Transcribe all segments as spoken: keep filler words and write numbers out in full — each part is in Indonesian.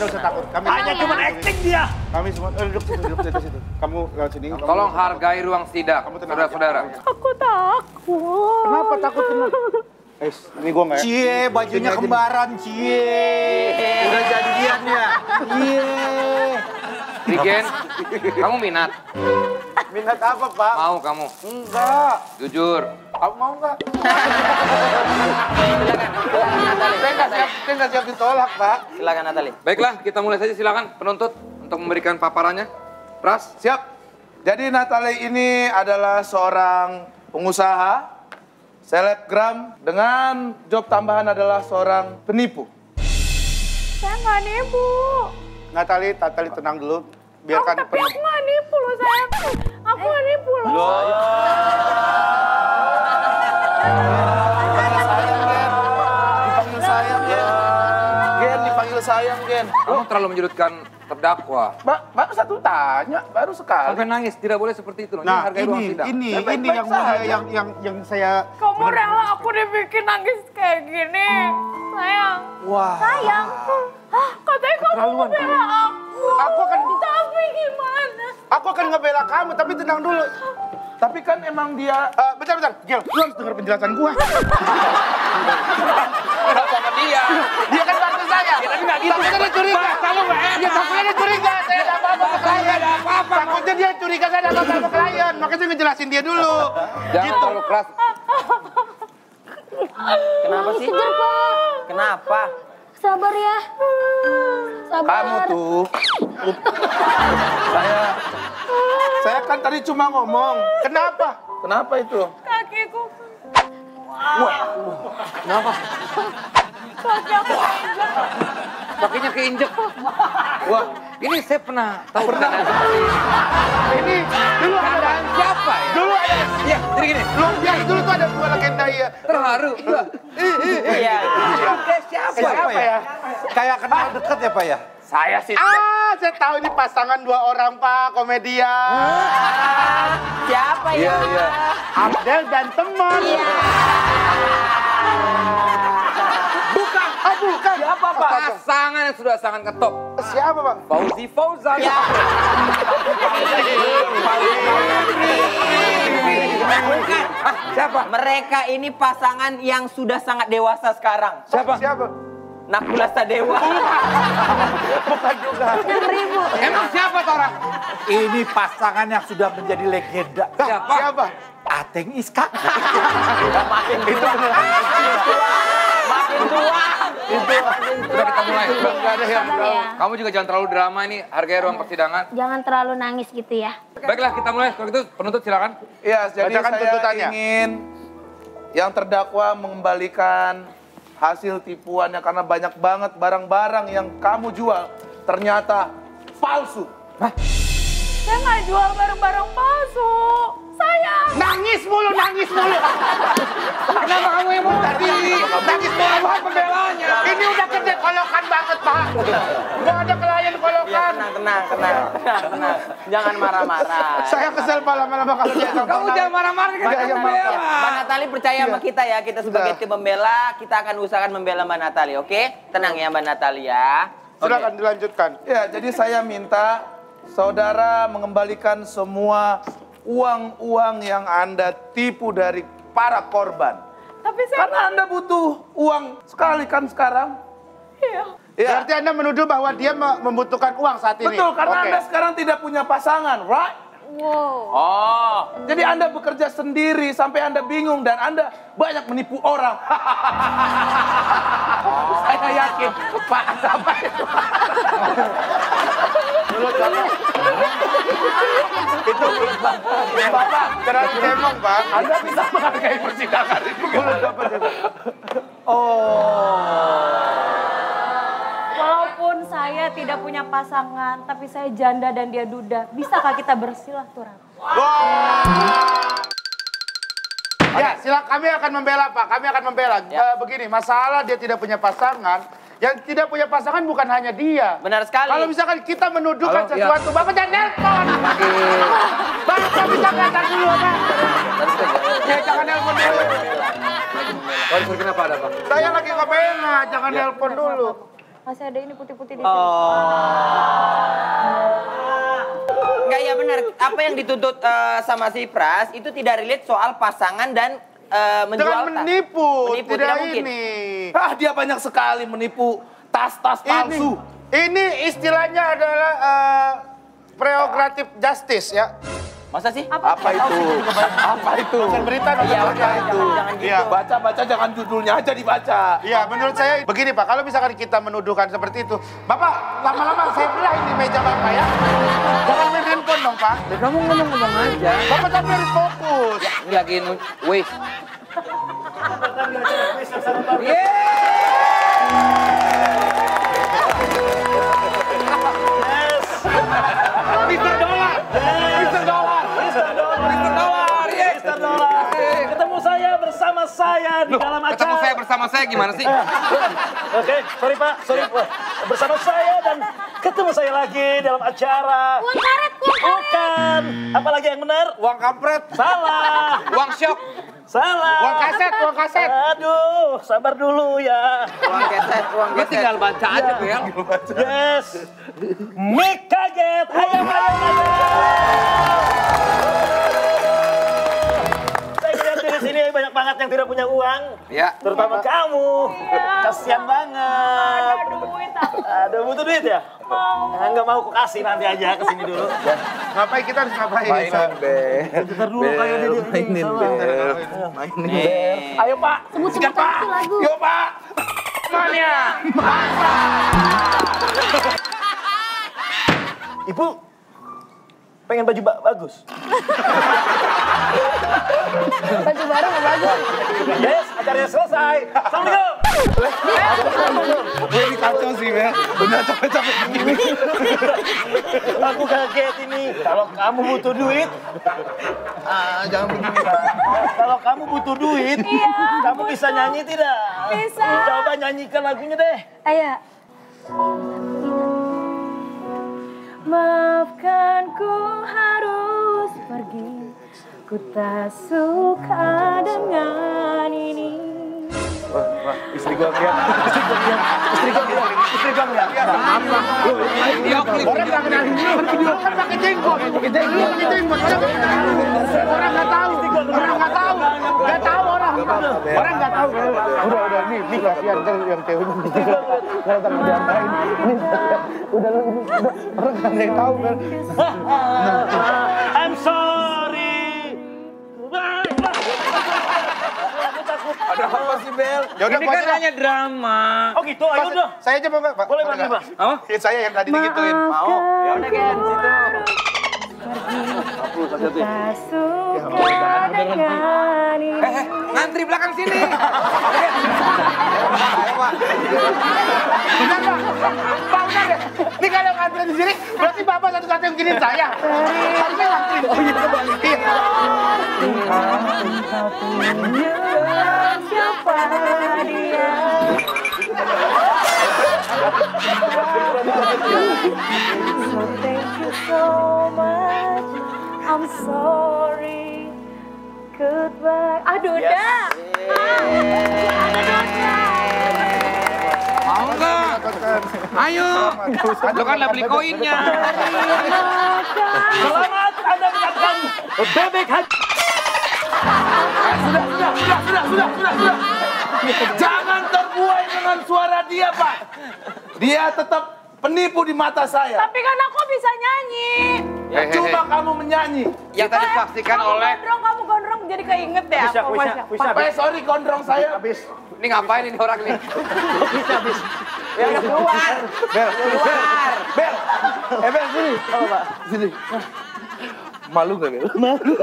tidak usah takut. Kami hanya cuma acting dia. Kami semua eh, duduk situ, duduk di situ. Kamu lewat sini. Tolong hargai ruang sidang, saudara-saudara. Aku takut. Kenapa takut kenapa? Eh, ini gua nggak ya? Cie, bajunya kembaran, cie. Udah jadian ya. Cie. Rigen, kamu minat? Minat apa, Pak? Mau kamu? Enggak. Jujur. Kamu mau nggak? Saya nggak siap, saya nggak siap ditolak, Pak. Silakan Natali. Baiklah, kita mulai saja silakan penuntut untuk memberikan paparannya. Pras. Siap. Jadi Natali ini adalah seorang pengusaha, selebgram, dengan job tambahan adalah seorang penipu. Saya nggak nipu. Natali, Natali tenang dulu. Biarkan Tapi aku nggak nipu loh, sayang. Aku nggak nipu loh. Dipanggil sayang, Gen. Gen, dipanggil sayang, Gen. Kamu terlalu menyudutkan terdakwa. Mbak, baru satu tanya, baru sekali. Sampai nangis, tidak boleh seperti itu. Nah, hargai ruang ini, sidang. ini, Ya, ini baik-baik yang, saja. yang, yang, yang saya... Kamu rela aku dibikin nangis kayak gini, sayang. Wah. Sayang. Hah, katanya kamu bela aku. Aku akan... Tapi gimana? Aku akan ngebela kamu, tapi tenang dulu. Tapi kan emang dia... Uh, bentar, bentar. Gil, lu harus denger penjelasan gua. Udah sama dia. Dia kan partner saya. Ya, tapi nggak gitu. Takutnya dia curiga. Kamu nggak enak. Dia takutnya dia curiga. Saya ada apa-apa ke klien. Takutnya dia curiga saya ada apa-apa ke klien. Makanya saya ngejelasin dia dulu. Jangan Gitu. terlalu keras. Kenapa sih? Kejar, Pak. Kenapa? Sabar ya. Sabar. Kamu tuh... saya... Saya kan tadi cuma ngomong. Kenapa? Kenapa itu? Kakiku. Kenapa? Kaki aku keinjak. Kakinya keinjek. Wah, ini saya pernah tahu. Pernah. Ini dulu ada... Keadaan siapa ya? Dulu ada... Ya, jadi gini. Dulu, ya, dulu tuh ada dua legenda ya. Terharu. Iya. Siapa? Siapa ya? Kayak kenal deket ya, Pak ya? Saya sih. Ah, saya tahu ini pasangan dua orang, Pak, komedian. Siapa ya? Iya, iya. Abdel dan teman. Bukan. Oh, bukan. Siapa, Pak? Pasangan yang sudah sangat ketop. Siapa, Pak? Fauzi Fauzan. Ya. Bukan. Hah, siapa? Mereka ini pasangan yang sudah sangat dewasa sekarang. Siapa? Siapa? Nakula Sadewa. Bukan juga. Emang siapa Tora? Ini pasangan yang sudah menjadi legenda. Siapa? Siapa? Ateng Iska. Makin tua. Makin tua. Sudah kita mulai. Enggak ada yang tahu. Kamu juga jangan terlalu drama ini, hargai ruang persidangan. Jangan terlalu nangis gitu ya. Baiklah, kita mulai. Kalau gitu, penuntut silakan. Iya, jadi Bacakan saya tuntutannya. ingin yang terdakwa mengembalikan hasil tipuannya karena banyak banget barang-barang yang kamu jual ternyata palsu. Saya nggak jual barang-barang palsu. Saya. Nangis mulu, nangis mulu. Kenapa kamu yang mau tadi? Nangis mulu. Apa pembelanya? Ini udah kerja kolokan banget, Pak. Nggak ada klien kolokan. Tenang, tenang, tenang, tenang, tenang. Jangan marah-marah. Saya kesel Pak lama-lama kalau dia Kamu jangan marah-marah kan Iya, iya, pembela. Mbak Natali percaya sama kita ya, kita sebagai tim pembela, kita akan usahakan membela Mbak Natali, oke? Tenang ya Mbak Natali ya. Silakan dilanjutkan. Ya, jadi saya minta saudara mengembalikan semua uang-uang yang Anda tipu dari para korban. Tapi saya. Karena Anda butuh uang sekali kan sekarang? Iya. Ya. Berarti Anda menuduh bahwa dia me- membutuhkan uang saat ini? Betul, karena Oke. Anda sekarang tidak punya pasangan, right? Wow. Oh, Jadi Anda bekerja sendiri sampai Anda bingung dan Anda banyak menipu orang. Saya yakin, Pak, apa itu? Mulut Bapak. Itu Bapak terlalu cemong, Pak. Anda bisa menghargai persidangan ini. Mulut Bapak. Walaupun saya tidak punya pasangan, tapi saya janda dan dia duda. Bisakah kita bersilaturahmi? Ya, silakan, kami akan membela, Pak. Kami akan membela. Eh, begini, masalah dia tidak punya pasangan. Yang tidak punya pasangan bukan hanya dia. benar sekali. Kalau misalkan kita menuduhkan Halo, iya. sesuatu, Bapak jangan nelpon. Bapak bisa kelihatan dulu, Pak. Ya, jangan nelpon dulu. Kalau disuruh kenapa ada, Pak? Saya lagi ngebela, jangan nelpon dulu. Masih ada ini putih-putih di sini. Enggak, ya benar. Apa yang dituntut uh, sama si Pras itu tidak relate soal pasangan dan uh, menjual Jangan tas. menipu, Menipu, tidak, tidak mungkin. ini. Ah, dia banyak sekali menipu tas-tas palsu. Ini, ini istilahnya adalah uh, prerogatif justice ya. Masa sih? Apa itu? Apa itu? Bukan berita, Iya, bukan berita jangan, itu. jangan, jangan gitu. Iya. Baca-baca jangan judulnya aja dibaca. Iya, menurut saya begini Pak, kalau misalkan kita menuduhkan seperti itu, Bapak lama-lama saya belah ini meja Bapak ya. Jangan main handphone dong Pak. Ya, kamu ngomong-ngomong aja. Bapak tapi harus fokus. Ini lagi nu... Wih. Mister Dolar. Mister Dolar. Mister Dolar. Mister Dolar. Mister Dolar. Ketemu saya bersama saya di dalam acara. Ketemu saya bersama saya gimana sih? Oke, sorry Pak, sorry Pak. Bersama saya dan ketemu saya lagi dalam acara. Uang karet, uang karet. Bukan. Apalagi yang benar? Uang kampret. Salah. Uang syok. Salah. Uang kaset, uang kaset. Aduh, sabar dulu ya. Uang keset, uang Lu keset. tinggal baca aja, Bel. Yes. Mik kaget. Ayam, ayam, ayam. Saya lihat di sini banyak banget yang tidak punya uang. Ya. Terutama kamu. Kasian banget. Ada duit aku. Ada butuh duit ya? Mau. Nah, nggak mau aku kasih nanti aja ke sini dulu. Ngapain kita harus ngapain? Bentar dulu kayak dia ini sama. Nih. Ayo Pak. Sebut-sebut aja tuh lagu. Yuk, Pak. Mania. Ibu pengen baju ba bagus. Baju baru nggak bagus. Yes, acaranya selesai. Assalamualaikum. Ini kacau sih, Bel. Bener capek-capek begini. Aku kaget ini. Kalau kamu butuh duit, Ah, jangan begini. kalau kamu butuh duit, Iya, kamu bisa nyanyi tidak? Bisa. Coba nyanyikan lagunya deh. Ayo. Maafkan ku harus pergi, ku tak suka dengan ini. Istri gua lihat. Istri gua lihat. Istri gua lihat. Istri gua lihat. Apa? Video klip. Orang nggak kenal dulu. Video kan pakai jenggot. Pakai jenggot. Pakai jenggot. Orang nggak tahu. Orang nggak tahu. Nggak tahu orang. Orang nggak tahu. Udah udah nih nih kasihan kan yang cewek ini. Kalau tak diantain. Ini udah lu udah orang nggak ada yang tahu kan. I'm sorry. Ada apa sih, Bel? Ya udah Ini gua kan aja. hanya drama. Oh gitu, ayo dong. Saya aja mau nggak Pak? Boleh banget Pak. Apa? Ya, saya yang tadi digituin. Mau? Ya udah kan situ. Tak suka dengan ini. Eh, eh, ngantri belakang sini. Benar Pak. Pak benar deh. Ini kalau ngantri di sini berarti Bapak satu-satu yang giniin saya. Harusnya ngantri. Oh iya kembali. Iya. Siapa dia? So thank you so much. I'm sorry. Goodbye. Aduh, dah. Mau nggak? Ayo. Lo kan udah beli koinnya. Selamat Anda mendapatkan bebek haji. Sudah, sudah, sudah, sudah, sudah, sudah, sudah. Jangan terbuai dengan suara dia, Pak. Dia tetap penipu di mata saya. Tapi kan aku bisa nyanyi. Eh, eh, Coba eh. kamu menyanyi. Yang tadi disaksikan Kamu oleh... gondrong, kamu gondrong jadi keinget deh Bisa, aku. bisa, Masya. bisa. Eh, sorry, gondrong saya. Habis. Ini ngapain ini orang nih? Ya keluar. Bel, Keluar. Bel, eh Bel, sini. Sini. Malu gak, Bel?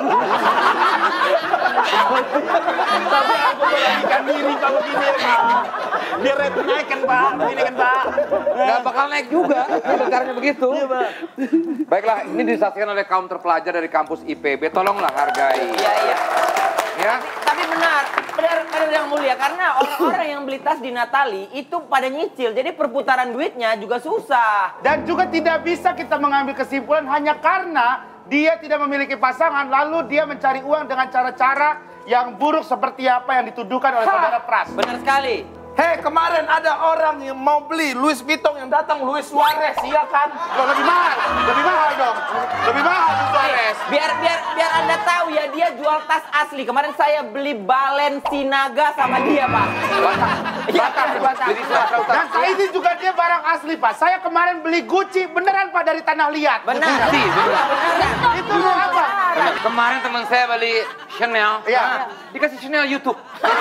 Tapi aku beranikan diri kalau gini ya Pak. Biar rate naik kan Pak, begini kan Pak. Gak bakal naik juga. Caranya begitu. Baiklah, ini disaksikan oleh kaum terpelajar dari kampus I P B. Tolonglah hargai. Iya, iya. Ya. Tapi benar, benar, benar yang mulia. Karena orang-orang yang beli tas di Natali itu pada nyicil. Jadi perputaran duitnya juga susah. Dan juga tidak bisa kita mengambil kesimpulan hanya karena dia tidak memiliki pasangan, lalu dia mencari uang dengan cara-cara yang buruk seperti apa yang dituduhkan oleh saudara Pras. Benar sekali. Hei, kemarin ada orang yang mau beli Louis Vuitton yang datang Luis Suarez, iya kan? Loh, lebih mahal, lebih mahal dong. Lebih mahal Luis Suarez. Biar biar biar Anda tahu ya, dia jual tas asli. Kemarin saya beli Balenciaga sama dia, Pak. Iya, Pak, di Batam. Jadi Sumatera Utara. Dan saya ini juga dia barang asli, Pak. Saya kemarin beli Gucci beneran, Pak, dari tanah liat. Benar. Gucci, benar. Itu lu apa? Kemarin teman saya beli Chanel. Iya. Dikasih Chanel YouTube.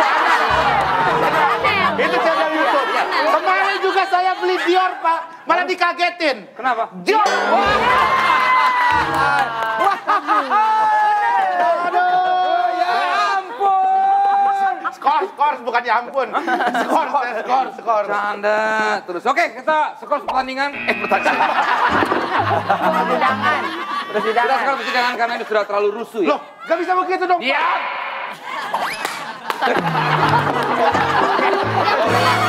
Itu channel YouTube. Kemarin juga saya beli Dior, Pak. Malah dikagetin. Kenapa? Dior. Aduh, ya ampun. Skor, skor, bukan ya ampun. Skor, skor, skor. Canda. Terus, oke kita skor pertandingan. Eh, pertandingan. Persidangan. Kita Persidangan. skor persidangan karena ini sudah terlalu rusuh ya. Loh, gak bisa begitu dong, Pak. Diam.